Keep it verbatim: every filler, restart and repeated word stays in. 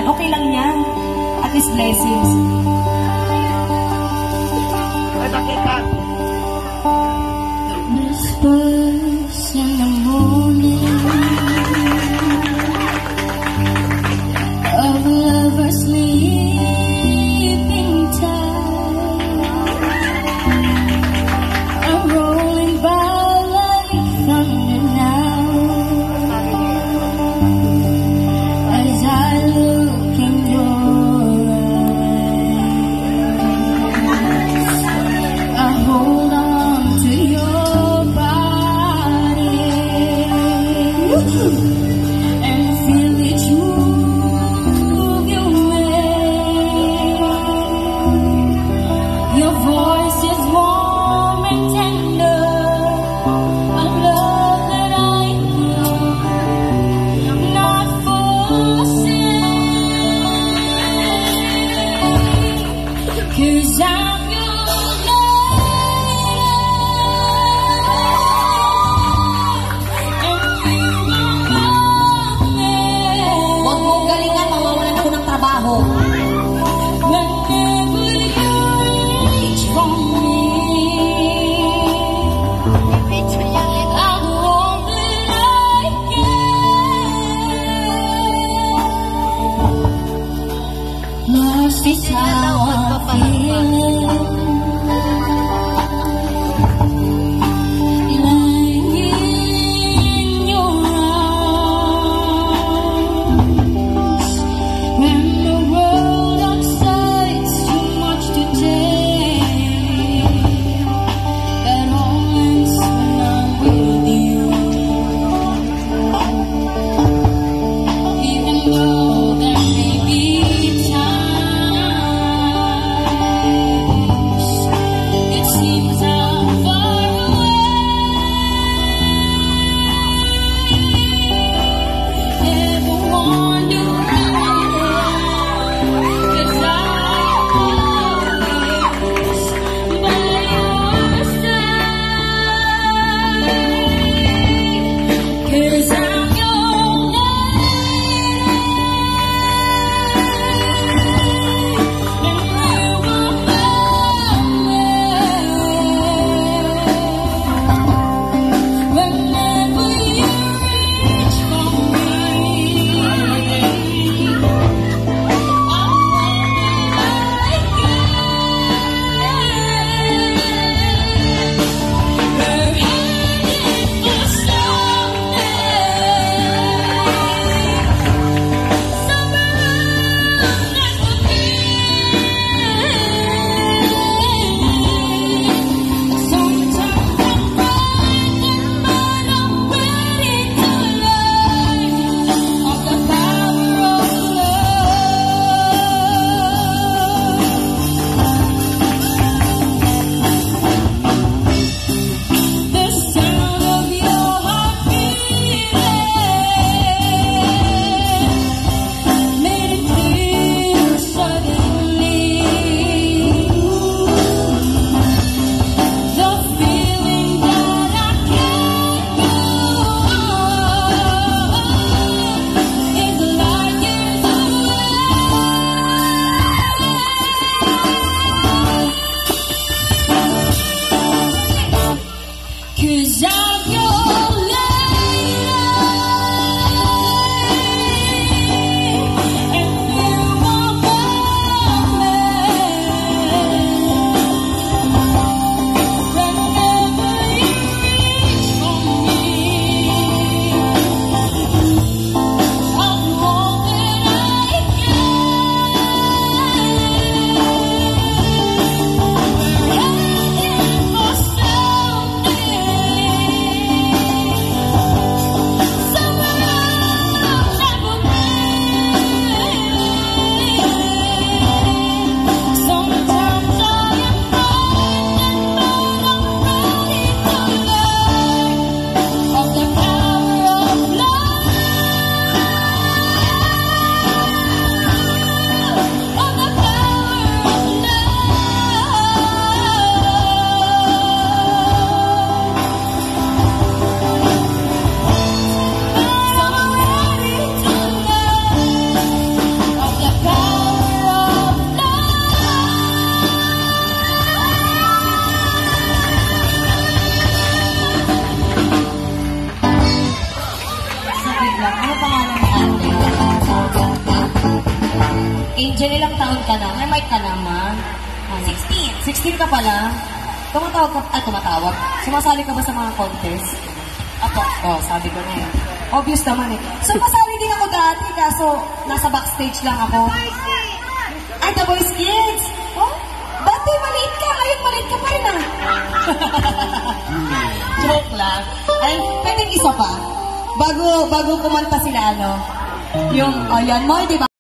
Okay lang yan. At least blessings. Ay, nakita. Whispers in the morning of lovers sleeping tight, are rolling by like thunder now. As I look in your eyes, I hold on to your body and feel each move you make. Your voice is warm and tender, a love that I know, not forcing. 'Cause I'm your Huwag mo galingan, mawawalan ako ng trabaho. whenever you reach for me. I'll do all that I can. Lost is how I'm feeling. Lying in your arms, when the world outside's too much to take. That all ends when I'm with you. Even though there may be times Angel, ilang taon ka na? May mic ka naman. Ano? sixteen. sixteen ka pala? Tumatawag ka, ay tumatawag. Sumasali ka ba sa mga contest? Apo. Oh, sabi ko na yun. Obvious naman eh. So, pasali din ako dati, kaso nasa backstage lang ako. Ay, The Voice Kids! Oh, dati maliit ka, ngayon maliit ka pa rin ah. Joke lang. Ay, pwedeng isa pa. Bago, bago kumanta sila, ano? Yung, oh, yan mo, di ba?